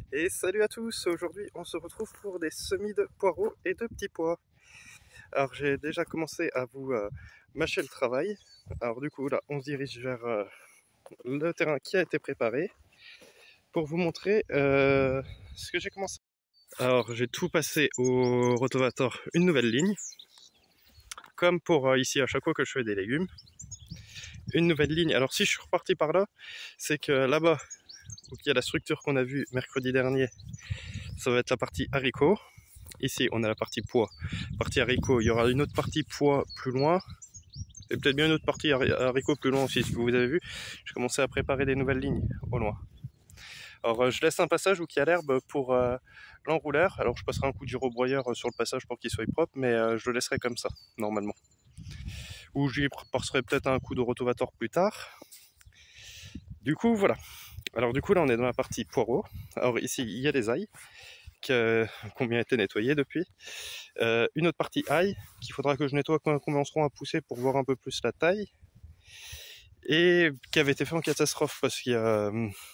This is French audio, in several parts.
Et salut à tous, aujourd'hui on se retrouve pour des semis de poireaux et de petits pois. Alors j'ai déjà commencé à vous mâcher le travail. Alors du coup là on se dirige vers le terrain qui a été préparé pour vous montrer ce que j'ai commencé. Alors j'ai tout passé au rotavator, une nouvelle ligne. Comme pour ici à chaque fois que je fais des légumes. Une nouvelle ligne. Alors si je suis reparti par là, c'est que là-bas où il y a la structure qu'on a vue mercredi dernier, ça va être la partie haricots. Ici, on a la partie pois. Partie haricots, il y aura une autre partie pois plus loin. Et peut-être bien une autre partie haricots plus loin aussi. Si vous avez vu, j'ai commencé à préparer des nouvelles lignes au loin. Alors, je laisse un passage où il y a l'herbe pour l'enrouleur. Alors, je passerai un coup de gyrobroyeur sur le passage pour qu'il soit propre, mais je le laisserai comme ça, normalement. Ou j'y passerai peut-être un coup de rotavator plus tard. Du coup, voilà. Alors, du coup, là, on est dans la partie poireaux. Alors, ici, il y a des ailes qui ont bien été nettoyés depuis. Une autre partie ail qu'il faudra que je nettoie quand elles commenceront à pousser pour voir un peu plus la taille, et qui avait été fait en catastrophe parce qu'il y a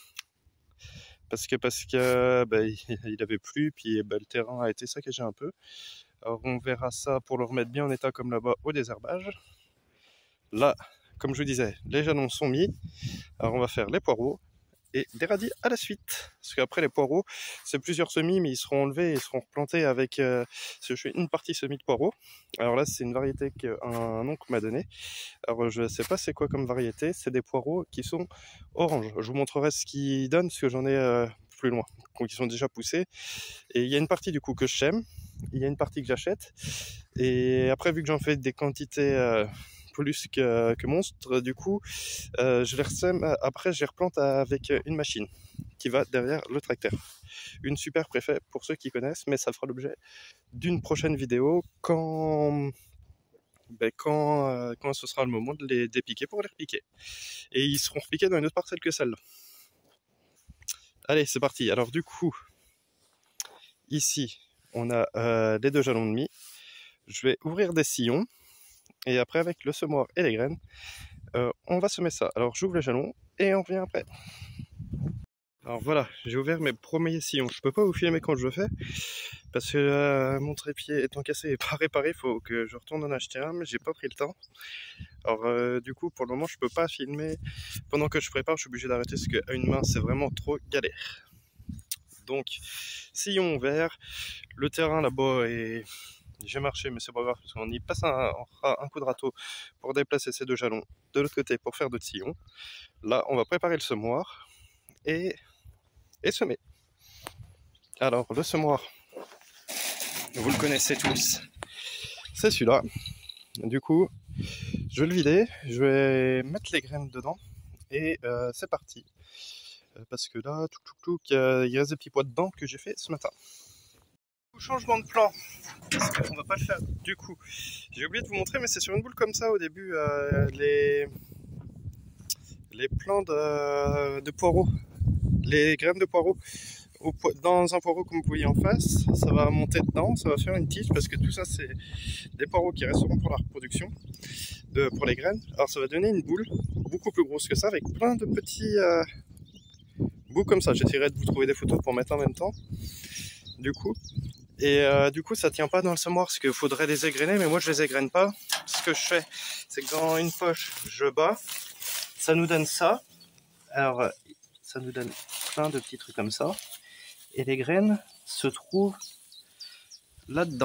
il avait plu, puis le terrain a été saccagé un peu. Alors on verra ça pour le remettre bien en état comme là-bas au désherbage. Là, comme je vous disais, les jalons sont mis. Alors on va faire les poireaux et des radis à la suite. Parce qu'après les poireaux, c'est plusieurs semis, mais ils seront enlevés et ils seront replantés avec je fais une partie semis de poireaux. Alors là, c'est une variété qu'un oncle m'a donnée. Alors je sais pas c'est quoi comme variété, c'est des poireaux qui sont orange. Je vous montrerai ce qu'ils donnent, parce que j'en ai plus loin, qui sont déjà poussés. Et il y a une partie du coup que j'aime, il y a une partie que j'achète. Et après, vu que j'en fais des quantités plus que monstre, du coup je les ressème, après je les replante avec une machine qui va derrière le tracteur. Une super préfet pour ceux qui connaissent, mais ça fera l'objet d'une prochaine vidéo quand ce sera le moment de les dépiquer pour les repiquer. Et ils seront repiqués dans une autre parcelle que celle-là. Allez, c'est parti. Alors du coup, ici on a les deux jalons de mie. Je vais ouvrir des sillons. Et après, avec le semoir et les graines, on va semer ça. Alors j'ouvre les jalons et on revient après. Alors voilà, j'ai ouvert mes premiers sillons. Je peux pas vous filmer quand je le fais, parce que mon trépied étant cassé et pas réparé, il faut que je retourne en acheter un, mais j'ai pas pris le temps. Alors du coup, pour le moment, je peux pas filmer pendant que je prépare. Je suis obligé d'arrêter parce qu'à une main, c'est vraiment trop galère. Donc, sillon ouvert, le terrain là-bas est... J'ai marché, mais c'est pas grave, parce qu'on y passe un coup de râteau pour déplacer ces deux jalons de l'autre côté pour faire d'autres sillons. Là, on va préparer le semoir et semer. Alors, le semoir, vous le connaissez tous, c'est celui-là. Du coup, je vais le vider, je vais mettre les graines dedans et c'est parti. Parce que là, il reste des petits pois dedans que j'ai fait ce matin. Changement de plan, parce qu'on va pas le faire du coup. J'ai oublié de vous montrer, mais c'est sur une boule comme ça au début, les plants de poireaux, les graines de poireaux. Dans un poireau comme vous voyez en face, ça va monter dedans, ça va faire une tige, parce que tout ça c'est des poireaux qui resteront pour la reproduction, pour les graines. Alors ça va donner une boule beaucoup plus grosse que ça, avec plein de petits bouts comme ça. J'essaierai de vous trouver des photos pour mettre en même temps, du coup. Et du coup ça tient pas dans le semoir, parce qu'il faudrait les égrener, mais moi je les égrène pas. Ce que je fais, c'est que dans une poche, je bats, ça nous donne ça. Alors ça nous donne plein de petits trucs comme ça. Et les graines se trouvent là-dedans.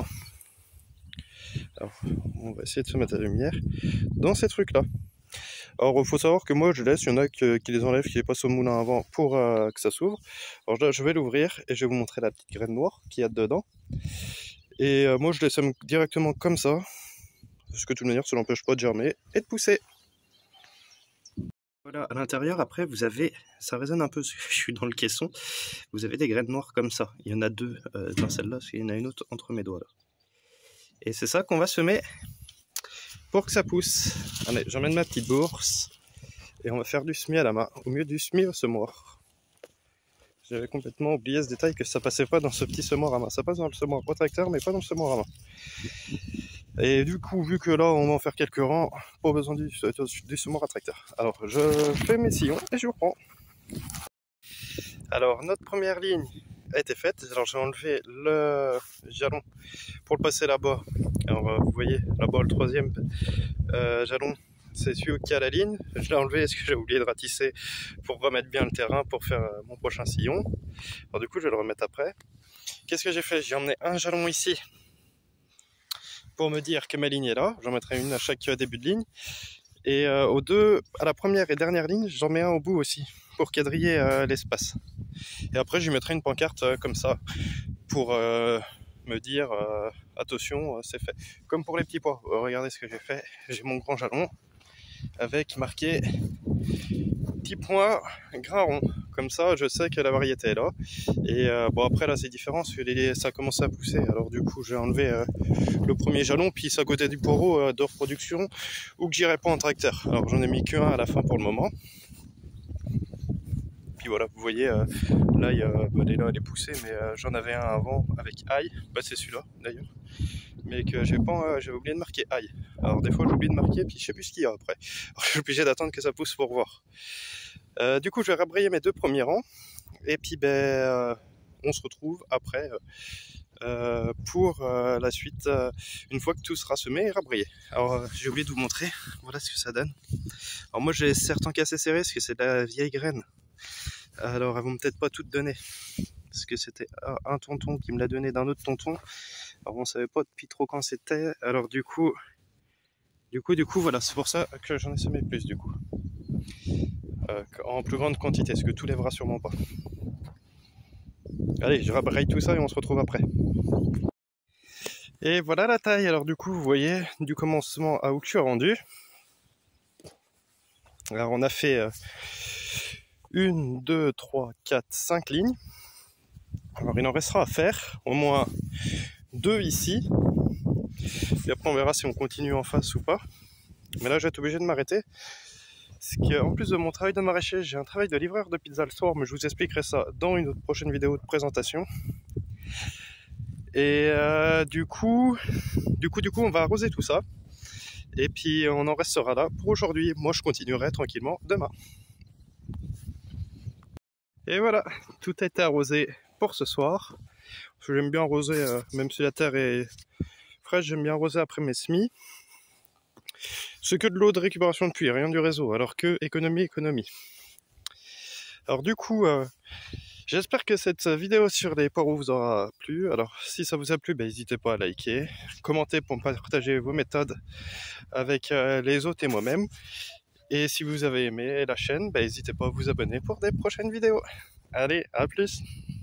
Alors, on va essayer de se mettre à la lumière dans ces trucs-là. Alors, il faut savoir que moi, je laisse, il y en a qui les enlèvent, qui les passent au moulin avant pour que ça s'ouvre. Alors là, je vais l'ouvrir et je vais vous montrer la petite graine noire qu'il y a dedans. Et moi, je les sème directement comme ça, parce que de toute manière, ça n'empêche pas de germer et de pousser. Voilà, à l'intérieur, après, vous avez, ça résonne un peu, je suis dans le caisson, vous avez des graines noires comme ça. Il y en a deux dans celle-là, il y en a une autre entre mes doigts là. Et c'est ça qu'on va semer pour que ça pousse. Allez, j'emmène ma petite bourse et on va faire du semis à la main, au mieux du semis au semoir. J'avais complètement oublié ce détail, que ça passait pas dans ce petit semoir à main. Ça passe dans le semoir au tracteur, mais pas dans le semoir à main. Et du coup, vu que là, on va en faire quelques rangs, pas besoin du semoir à tracteur. Alors, je fais mes sillons et je vous reprends. Alors, notre première ligne a été faite. Alors j'ai enlevé le jalon pour le passer là-bas. Alors vous voyez là-bas le troisième jalon, c'est celui qui a la ligne. Je l'ai enlevé parce que j'ai oublié de ratisser pour remettre bien le terrain pour faire mon prochain sillon. Alors du coup je vais le remettre après. Qu'est-ce que j'ai fait? J'ai emmené un jalon ici pour me dire que ma ligne est là. J'en mettrai une à chaque début de ligne. Et à la première et dernière ligne, j'en mets un au bout aussi pour quadriller l'espace. Et après, je lui mettrai une pancarte comme ça pour me dire attention, c'est fait. Comme pour les petits pois. Regardez ce que j'ai fait. J'ai mon grand jalon avec marqué petit point grain rond. Comme ça, je sais que la variété est là. Et bon, après là, c'est différent parce que ça a commencé à pousser. Alors du coup, j'ai enlevé le premier jalon, puis c'est à côté du poireau de reproduction ou que j'irai pas en tracteur. Alors j'en ai mis qu'un à la fin pour le moment. Puis voilà, vous voyez, là, elle est poussée, mais j'en avais un avant avec ail. Bah, c'est celui-là d'ailleurs. Mais que j'avais oublié de marquer ail. Alors des fois j'oublie de marquer, puis je sais plus ce qu'il y a après. Alors, je suis obligé d'attendre que ça pousse pour voir. Du coup, je vais rabrayer mes deux premiers rangs. Et puis on se retrouve après pour la suite une fois que tout sera semé et rabrayé. Alors j'ai oublié de vous montrer, voilà ce que ça donne. Alors moi j'ai certains cas assez serrés parce que c'est de la vieille graine. Alors elles vont peut-être pas toutes donner. Parce que c'était un tonton qui me l'a donné d'un autre tonton. Alors on savait pas depuis trop quand c'était. Alors du coup voilà, c'est pour ça que j'en ai semé plus du coup. En plus grande quantité, parce que tout lèvera sûrement pas. Allez, je rabraye tout ça et on se retrouve après. Et voilà la taille. Alors du coup, vous voyez, du commencement à où je suis rendu. Alors on a fait 1, 2, 3, 4, 5 lignes. Alors il en restera à faire au moins 2 ici. Et après on verra si on continue en face ou pas. Mais là je vais être obligé de m'arrêter. Parce qu'en plus de mon travail de maraîcher, j'ai un travail de livreur de pizza le soir, mais je vous expliquerai ça dans une autre prochaine vidéo de présentation. Et du coup, on va arroser tout ça. Et puis on en restera là pour aujourd'hui. Moi je continuerai tranquillement demain. Et voilà, tout a été arrosé pour ce soir. J'aime bien arroser, même si la terre est fraîche, j'aime bien arroser après mes semis. C'est que de l'eau de récupération de pluie, rien du réseau, alors que économie. Alors du coup, j'espère que cette vidéo sur les poireaux vous aura plu. Alors si ça vous a plu, n'hésitez pas à liker, commenter pour partager vos méthodes avec les autres et moi-même. Et si vous avez aimé la chaîne, n'hésitez pas à vous abonner pour des prochaines vidéos. Allez, à plus!